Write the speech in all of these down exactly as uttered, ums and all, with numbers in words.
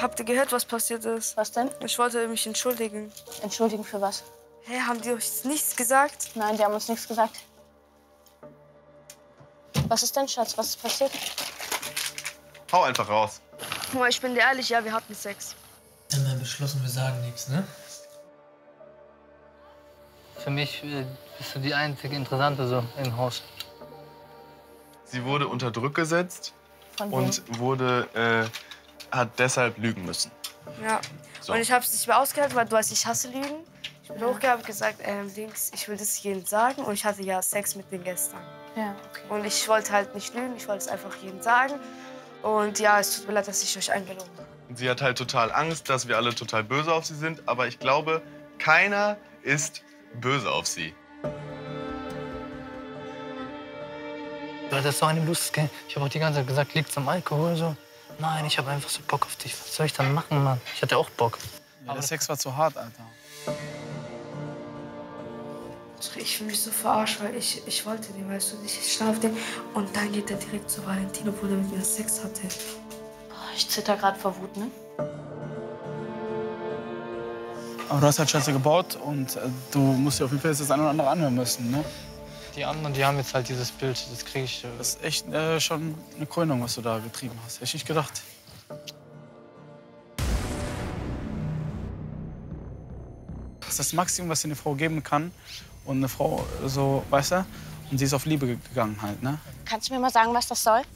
habt ihr gehört, was passiert ist? Was denn? Ich wollte mich entschuldigen. Entschuldigen für was? Hä, haben die euch nichts gesagt? Nein, die haben uns nichts gesagt. Was ist denn, Schatz? Was ist passiert? Hau einfach raus. Oh, ich bin dir ehrlich, ja, wir hatten Sex. Wir haben dann beschlossen, wir sagen nichts, ne? Für mich äh, bist du die einzige Interessante so im Haus. Sie wurde unter Druck gesetzt Von wem? und wurde, äh, hat deshalb lügen müssen. Ja. So. Und ich habe es nicht mehr ausgehalten, weil du weißt, ich hasse Lügen. Ich bin hochgegangen und gesagt, ähm, Dings, ich will das jedem sagen. Und ich hatte ja Sex mit den gestern. Ja, okay. Und ich wollte halt nicht lügen, ich wollte es einfach jedem sagen. Und ja, es tut mir leid, dass ich euch eingelogen habe. Sie hat halt total Angst, dass wir alle total böse auf sie sind. Aber ich glaube, keiner ist böse auf sie. Du hattest so eine Lust, gell? Ich habe auch die ganze Zeit gesagt, liegt's am Alkohol so. Nein, ich habe einfach so Bock auf dich. Was soll ich dann machen, Mann? Ich hatte auch Bock. Ja, der Sex war zu hart, Alter. Ich fühle mich so verarscht, weil ich, ich wollte den, weißt du, ich stand auf den. Und dann geht er direkt zu Valentin, obwohl er mit mir Sex hatte. Boah, ich zitter gerade vor Wut, ne? Aber du hast halt Scheiße gebaut und äh, du musst dir auf jeden Fall jetzt das eine oder andere anhören müssen, ne? Die anderen, die haben jetzt halt dieses Bild, das kriege ich. Äh Das ist echt äh, schon eine Krönung, was du da getrieben hast. Hätte ich nicht gedacht. Das ist das Maximum, was dir eine Frau geben kann. Und eine Frau so, weißt du? Und sie ist auf Liebe gegangen halt, ne? Kannst du mir mal sagen, was das soll?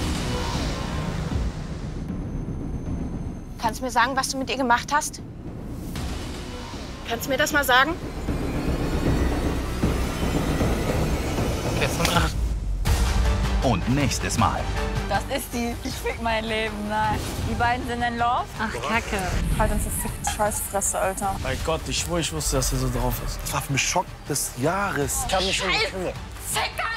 Kannst du mir sagen, was du mit ihr gemacht hast? Kannst du mir das mal sagen? Gestern Nacht. Und nächstes Mal. Das ist die. Ich fick mein Leben, nein. Die beiden sind in Love. Ach, Kacke. Halt uns die Scheißfresse, Alter. Bei Gott, ich schwöre, ich wusste, dass er so drauf ist. Das war für mich Schock des Jahres. Ich hab mich schon gekümmert. Ficker!